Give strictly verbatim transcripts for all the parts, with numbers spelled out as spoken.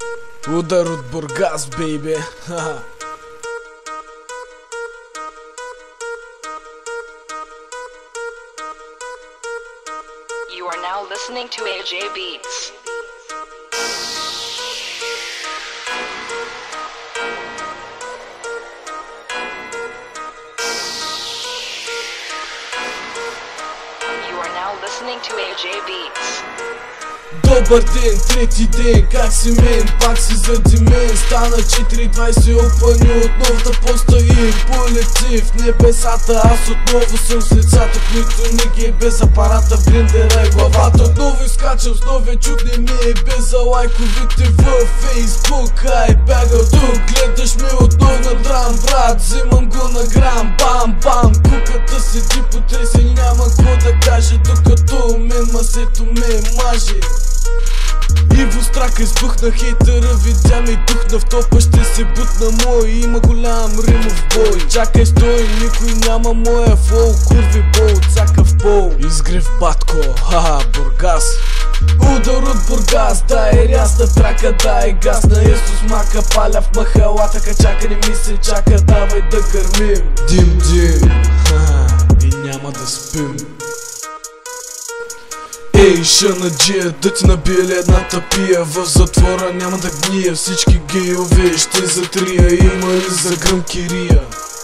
Удар от Бургас, бейбе. You are now listening to A J Beats. You are now listening to A J Beats. Добър ден, трети ден, как си мен? Пак си заради мен. Стана четири двайсет опъни, отново да постои. Полети в небесата, аз отново съм с лицата, които не ги е без апарата, блиндера и главата. Отново изкачам с новия чук, не ми е без за лайковите във Фейсбук. Ай, бягал тук, гледаш ми отново на драм, брат, взимам го на грам. Бам, бам, куката седи потресен, няма какво да каже, докато мен масето ме маже. И в страх избухна хейтера, видя ме и духна в топа, ще се бутна мой, има голям римов бой. Чакай, стой, никой няма моя флоу, курви бол, цакав пол. Изгрев батко, ха-ха, Бургас. Удар от Бургас, дай рясна трака, дай газ на Исус мака, паля в махалата, качака не ми се чака, давай да гърмим. Дим, дим, ха-ха, и няма да спим. Ей, шанаджия, да ти набия ли едната пия? В затвора няма да гния, всички гейове ще затрия. Има ли за гръм кирия?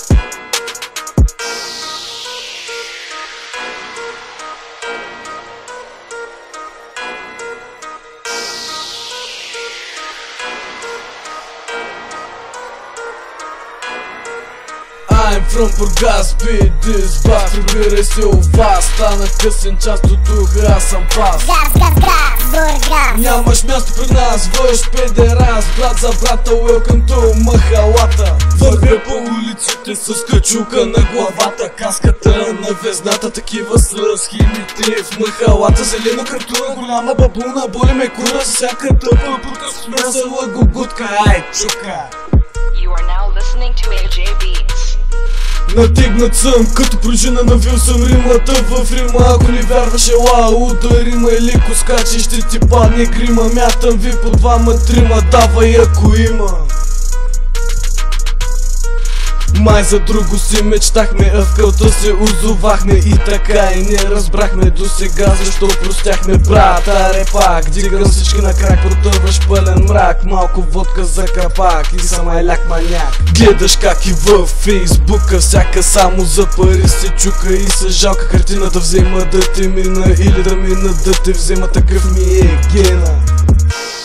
I'm from Burgas, beat this bass. Прибирай се у вас, стана късен част от духа, аз съм пас. Газ, газ, газ, Бургас. Нямаш място при нас, въж педерас. Брат за брата, welcome to махалата. Вървя по улиците с качука на главата, каската на везната, такива с схемите в махалата. Зелена картура, голяма бабуна, боли ме кура, всяка тъпа путка с смесала гугутка, ай чука. You are now listening to A J Beats. Натегнат съм, като пружина навил съм римата в рима. Ако ли вярваш, ела, удари ме, леко скачи, ще ти падне грима. Мятам ви по двама, трима, давай ако има. Май за друго си мечтахме, а в кълта се озовахме. И така и не разбрахме до сега защо простяхме, брат. Аре пак, дигам всички на крак, протъваш пълен мрак. Малко водка за капак и съм айляк маняк. Гледаш как и във Фейсбука всяка само за пари се чука. И се жалка картина да взема да те мина, или да мина да те взема, такъв ми е гена.